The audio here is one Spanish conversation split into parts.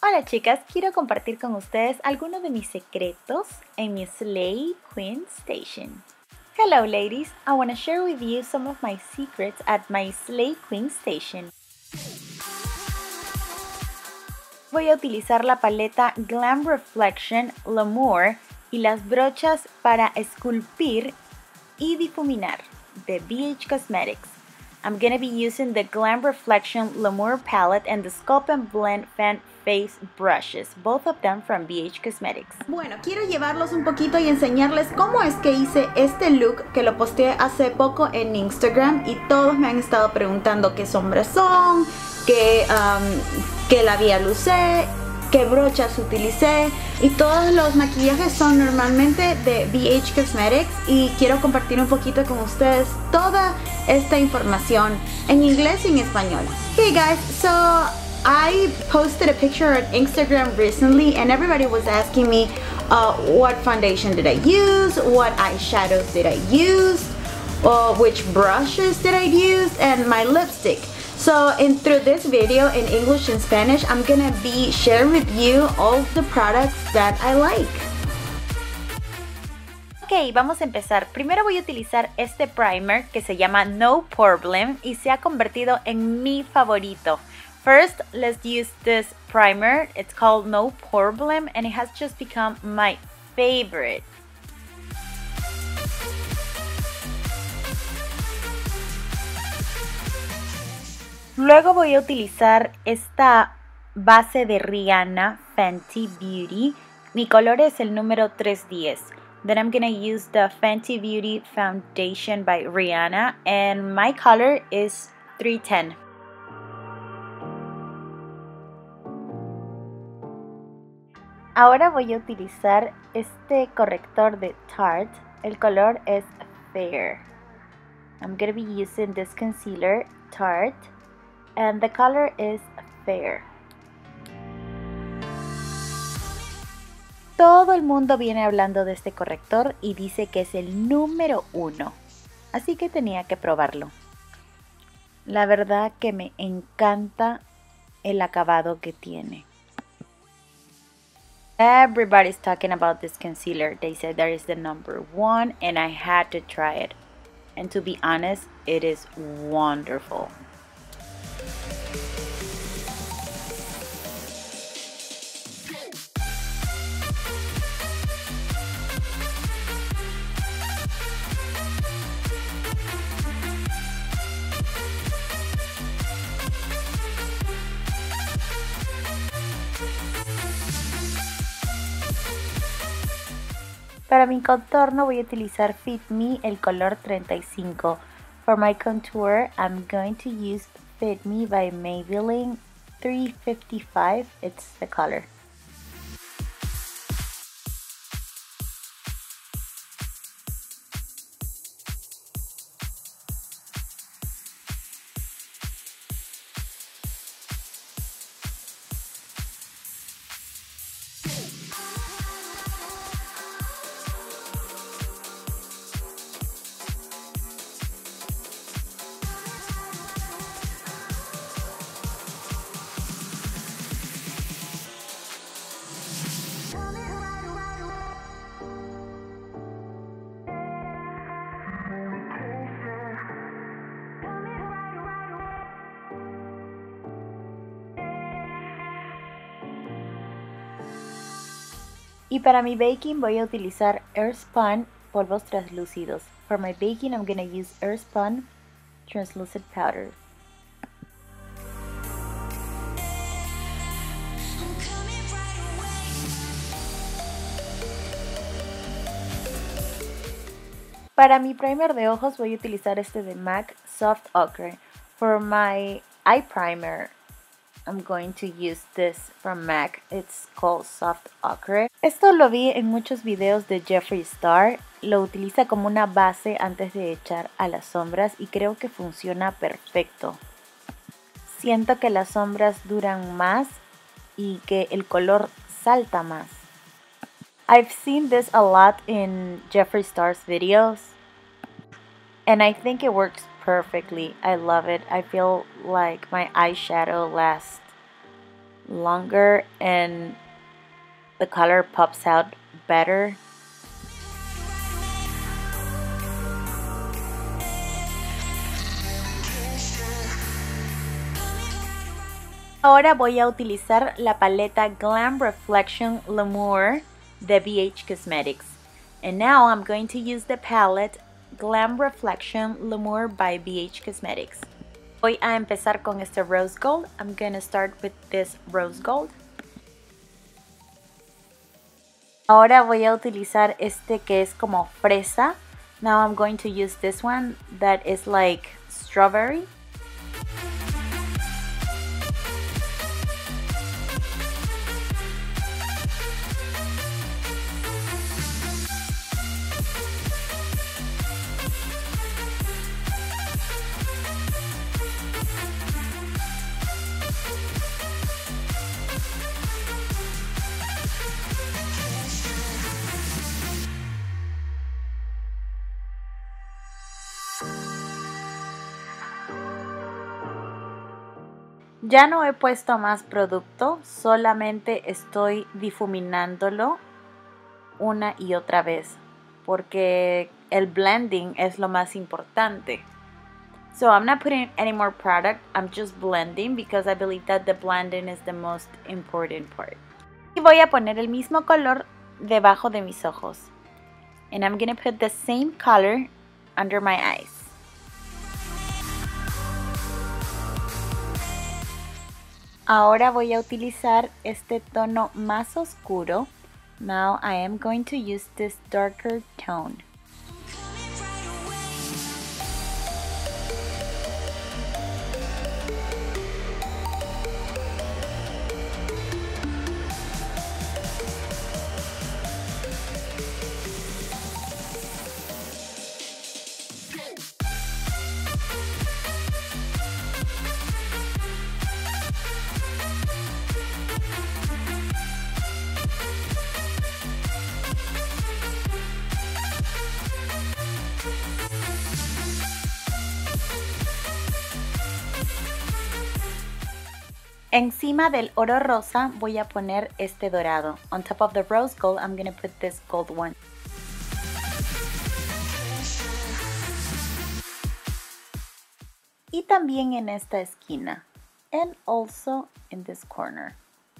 Hola chicas, quiero compartir con ustedes algunos de mis secretos en mi Slay Queen Station. Hello ladies, I want to share with you some of my secrets at my Slay Queen Station. Voy a utilizar la paleta Glam Reflection L'Amour y las brochas para esculpir y difuminar de BH Cosmetics. I'm going to be using the Glam Reflection L'Amour palette and the Sculpt and Blend Fan Face brushes, both of them from BH Cosmetics. Bueno, quiero llevarlos un poquito y enseñarles cómo es que hice este look que lo posteé hace poco en Instagram y todos me han estado preguntando qué sombras son, qué labial usé, qué brochas utilicé, y todos los maquillajes son normalmente de BH Cosmetics y quiero compartir un poquito con ustedes toda esta información en inglés y en español. Hey guys, so I posted a picture on Instagram recently and everybody was asking me what foundation did I use, what eyeshadows did I use, which brushes did I use, and my lipstick. So through this video in English and Spanish, I'm gonna be sharing with you all the products that I like. Ok, vamos a empezar. Primero voy a utilizar este primer que se llama No Problem y se ha convertido en mi favorito. First, let's use this primer. It's called No Problem and it has just become my favorite. Luego voy a utilizar esta base de Rihanna Fenty Beauty. Mi color es el número 310. Then I'm gonna use the Fenty Beauty Foundation by Rihanna and my color is 310. Ahora voy a utilizar este corrector de Tarte. El color es Fair. I'm gonna be using this concealer, Tarte, and the color is Fair. Todo el mundo viene hablando de este corrector y dice que es el número 1, así que tenía que probarlo. La verdad que me encanta el acabado que tiene. Everybody's talking about this concealer. They said that is the number 1 and I had to try it. And to be honest, it is wonderful. Para mi contorno voy a utilizar Fit Me el color 35. For my contour, I'm going to use Fit Me by Maybelline 355. It's the color. Y para mi baking voy a utilizar Airspun polvos translúcidos. For my baking I'm gonna use Airspun translucent powder. Para mi primer de ojos voy a utilizar este de MAC Soft Ochre. For my eye primer I'm going to use this from MAC. It's called Soft Ochre. Esto lo vi en muchos videos de Jeffree Star. Lo utiliza como una base antes de echar a las sombras y creo que funciona perfecto. Siento que las sombras duran más y que el color salta más. I've seen this a lot in Jeffree Star's videos and I think it works perfectly. I love it. I feel like my eyeshadow lasts longer and the color pops out better. Ahora voy a utilizar la paleta Glam Reflection L'Amour de BH Cosmetics. And now I'm going to use the palette Glam Reflection L'Amour by BH Cosmetics. Voy a empezar con este Rose Gold. I'm gonna start with this Rose Gold. Ahora voy a utilizar este que es como fresa. Now I'm going to use this one that is like strawberry. Ya no he puesto más producto, solamente estoy difuminándolo una y otra vez, porque el blending es lo más importante. So I'm not putting any more product, I'm just blending because I believe that the blending is the most important part. Y voy a poner el mismo color debajo de mis ojos. And I'm gonna put the same color under my eyes. Ahora voy a utilizar este tono más oscuro. Now I am going to use this darker tone. Encima del oro rosa voy a poner este dorado. On top of the rose gold, I'm going to put this gold one. Y también en esta esquina. And also in this corner.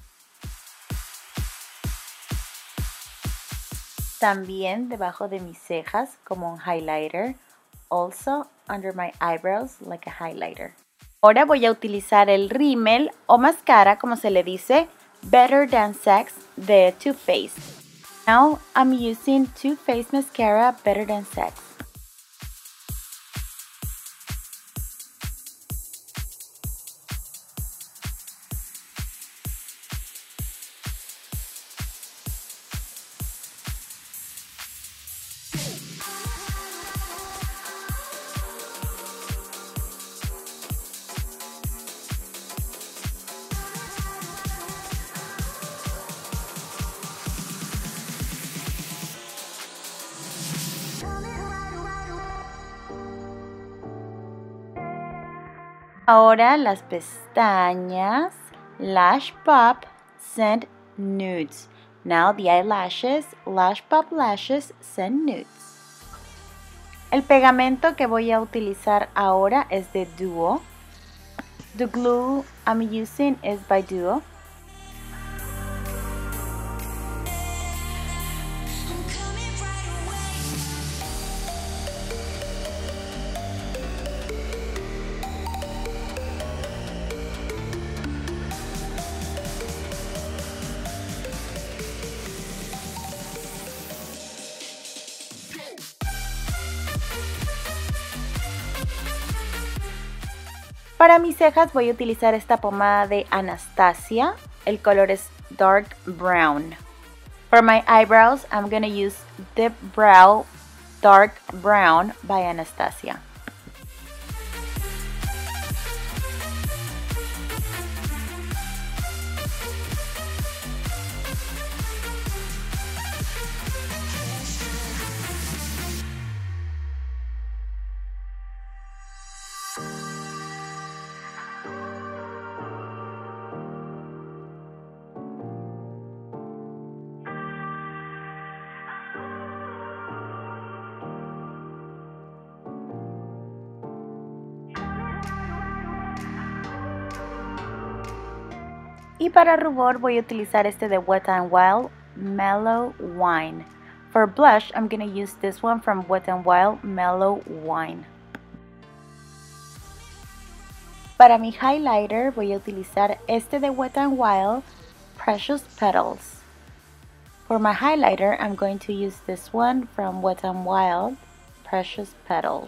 También debajo de mis cejas como un highlighter. Also under my eyebrows like a highlighter. Ahora voy a utilizar el rímel o máscara, como se le dice, Better Than Sex de Too Faced. Now I'm using Too Faced Mascara Better Than Sex. Ahora las pestañas, Lash Pop Scent Nudes. Now the eyelashes, Lash Pop Lashes Scent Nudes. El pegamento que voy a utilizar ahora es de Duo. The glue I'm using is by Duo. Para mis cejas voy a utilizar esta pomada de Anastasia. El color es Dark Brown. For my eyebrows, I'm going to use Deep Brow Dark Brown by Anastasia. Y para rubor voy a utilizar este de Wet n Wild, Mellow Wine. For blush, I'm going to use this one from Wet n Wild, Mellow Wine. Para mi highlighter voy a utilizar este de Wet n Wild, Precious Petals. For my highlighter, I'm going to use this one from Wet n Wild, Precious Petals.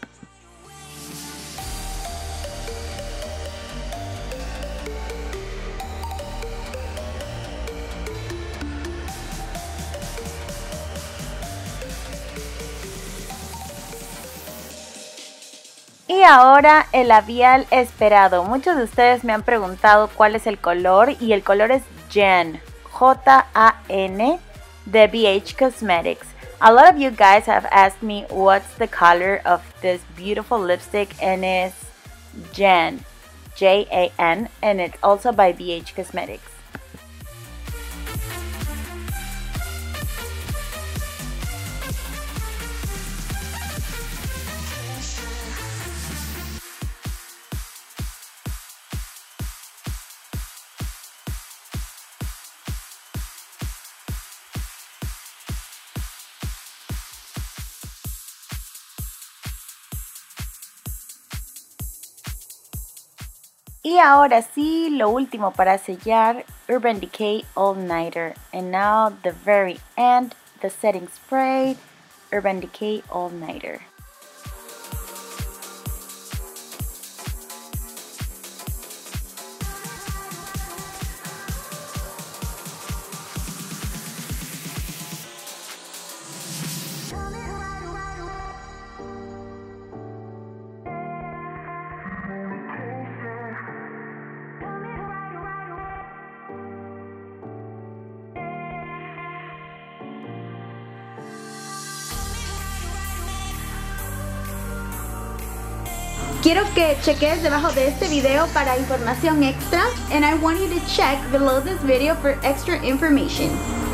Y ahora el labial esperado. Muchos de ustedes me han preguntado cuál es el color y el color es Jan, J-A-N, de BH Cosmetics. A lot of you guys have asked me what's the color of this beautiful lipstick, and it's Jan, J-A-N, and it's also by BH Cosmetics. Y ahora sí, lo último para sellar, Urban Decay All Nighter. And now the very end, the setting spray, Urban Decay All Nighter. Quiero que cheques debajo de este video para información extra, and I want you to check below this video for extra information.